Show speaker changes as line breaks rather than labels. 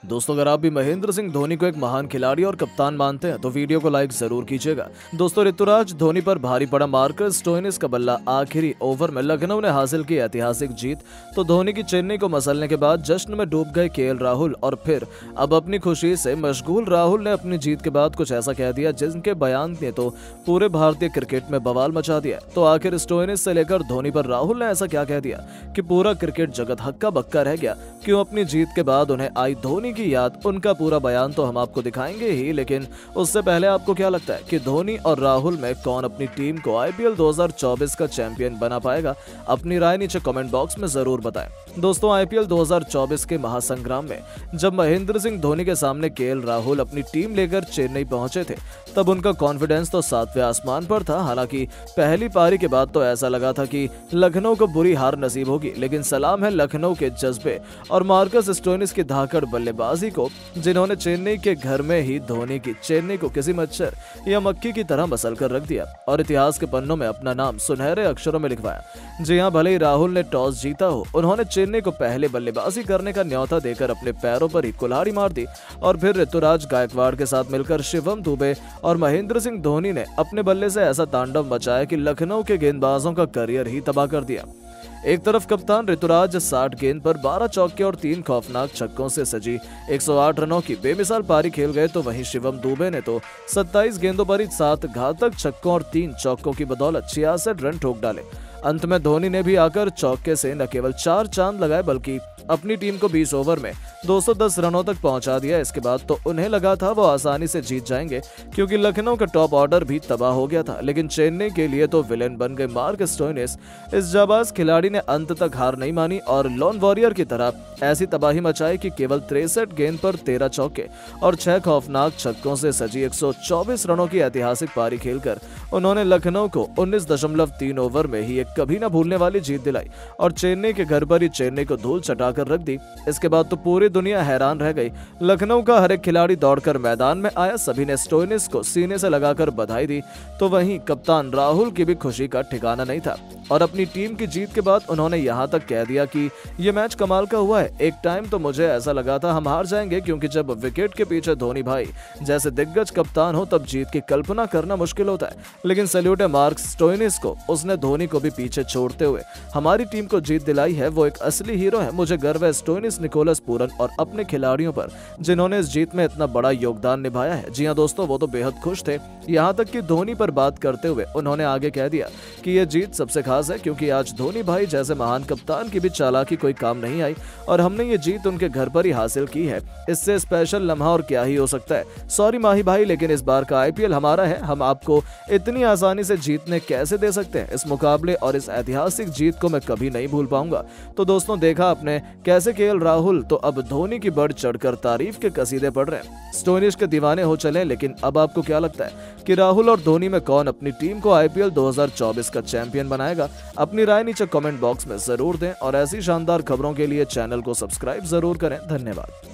दोस्तों, अगर आप भी महेंद्र सिंह धोनी को एक महान खिलाड़ी और कप्तान मानते हैं तो वीडियो को लाइक जरूर कीजिएगा। दोस्तों, ऋतुराज धोनी पर भारी पड़ा मार्कस स्टोइनिस का बल्ला आखिरी ओवर में लखनऊ ने हासिल की ऐतिहासिक जीत। तो धोनी की चेन्नई को मसलने के बाद जश्न में डूब गए केएल राहुल और फिर अब अपनी खुशी से मशगूल राहुल ने अपनी जीत के बाद कुछ ऐसा कह दिया जिनके बयान ने तो पूरे भारतीय क्रिकेट में बवाल मचा दिया। तो आखिर स्टोइनिस से लेकर धोनी पर राहुल ने ऐसा क्या कह दिया कि पूरा क्रिकेट जगत हक्का बक्का रह गया। क्यों अपनी जीत के बाद उन्हें आई धोनी की याद, उनका पूरा बयान तो हम आपको दिखाएंगे ही, लेकिन उससे पहले आपको क्या लगता है कि धोनी और राहुल में कौन अपनी टीम को आईपीएल 2024 का चैंपियन बना पाएगा? अपनी राय नीचे कमेंट बॉक्स में जरूर बताएं। दोस्तों, आईपीएल 2024 के महासंग्राम में जब महेंद्र सिंह धोनी के सामने केएल राहुल अपनी टीम लेकर चेन्नई पहुंचे थे तब उनका कॉन्फिडेंस तो सातवें आसमान पर था। हालांकि पहली पारी के बाद तो ऐसा लगा था कि लखनऊ को बुरी हार नसीब होगी, लेकिन सलाम है लखनऊ के जज्बे और मार्कस स्टोइनिस की धाकड़ बल्लेबाजी को, जिन्होंने चेन्नई के घर में ही धोनी की चेन्नई को किसी मच्छर या मक्खी की तरह मसल कर रख दिया और इतिहास के पन्नों में अपना नाम सुनहरे अक्षरों में लिखवाया। जी हां, भले ही राहुल ने टॉस जीता हो, उन्होंने चेन्नई को पहले बल्लेबाजी करने का न्योता देकर अपने पैरों पर ही कुल्हाड़ी मार दी और फिर ऋतुराज गायकवाड़ के साथ मिलकर शिवम दुबे और महेंद्र सिंह धोनी ने अपने बल्ले से ऐसा तांडव मचाया कि लखनऊ के गेंदबाजों का करियर ही तबाह कर दिया। एक तरफ कप्तान ऋतुराज 60 गेंद पर 12 चौके और 3 खौफनाक छक्कों से सजी 108 रनों की बेमिसाल पारी खेल गए, तो वहीं शिवम दुबे ने तो 27 गेंदों पर ही 7 घातक छक्कों और 3 चौकों की बदौलत 66 रन ठोक डाले। अंत में धोनी ने भी आकर चौके से न केवल 4 चांद लगाए बल्कि अपनी टीम को 20 ओवर में 210 रनों तक पहुंचा दिया। इसके बाद तो उन्हें लगा था वो आसानी से जीत जाएंगे क्योंकि लखनऊ का टॉप ऑर्डर भी तबाह हो गया था, लेकिन चेन्नई के लिए तो विलेन बन गए मार्कस स्टोइनिस। इस जाबाज खिलाड़ी ने अंत तक हार नहीं मानी और लॉन वॉरियर की तरह ऐसी तबाही मचाई कि केवल 63 गेंद पर 13 चौके और 6 खौफनाक छक्कों से सजी 124 रनों की ऐतिहासिक पारी खेलकर उन्होंने लखनऊ को 19.3 ओवर में ही एक कभी न भूलने वाली जीत दिलाई और चेन्नई के घर पर ही चेन्नई को धूल चटाकर रख दी। इसके बाद तो पूरी दुनिया हैरान रह गई। लखनऊ का हर एक खिलाड़ी दौड़कर मैदान में आया, सभी ने स्टोइनिस को सीने से लगाकर बधाई दी। तो वहीं कप्तान राहुल की भी खुशी का ठिकाना नहीं था और अपनी टीम की जीत के बाद उन्होंने यहां तक कह दिया कि ये मैच कमाल का हुआ है। एक टाइम तो मुझे ऐसा लगा था हम हार जाएंगे क्योंकि जब विकेट के पीछे धोनी भाई जैसे दिग्गज कप्तान हो तब जीत की कल्पना करना मुश्किल होता है, लेकिन सैल्यूट है मार्कस स्टोइनिस को, उसने धोनी को भी पीछे छोड़ते हुए हमारी टीम को जीत दिलाई है। वो एक असली हीरो है। मुझे गर्व है स्टोइनिस, निकोलस पूरन और अपने खिलाड़ियों पर जिन्होंने इस जीत में इतना बड़ा योगदान निभाया है। जी हां दोस्तों, वो तो बेहद खुश थे। यहाँ तक कि धोनी पर बात करते हुए उन्होंने आगे कह दिया कि ये जीत सबसे खास है क्योंकि आज धोनी भाई जैसे महान कप्तान की भी चालाकी कोई काम नहीं आई और हमने ये जीत उनके घर पर ही हासिल की है। इससे स्पेशल लम्हा और क्या ही हो सकता है। सॉरी माही भाई, लेकिन इस बार का आईपीएल हमारा है। हम आपको इतनी आसानी से जीतने कैसे दे सकते हैं? इस मुकाबले और इस ऐतिहासिक जीत को मैं कभी नहीं भूल पाऊंगा। तो दोस्तों, देखा आपने कैसे केएल राहुल तो अब धोनी की बढ़ चढ़कर तारीफ के कसीदे पढ़ रहे हैं। स्टोइनिस के दीवाने हो चले, लेकिन अब आपको क्या लगता है कि राहुल और धोनी में कौन अपनी टीम को आईपीएल 2024 का चैंपियन बनाएगा? अपनी राय नीचे कमेंट बॉक्स में जरूर दें और ऐसी शानदार खबरों के लिए चैनल को सब्सक्राइब जरूर करें। धन्यवाद।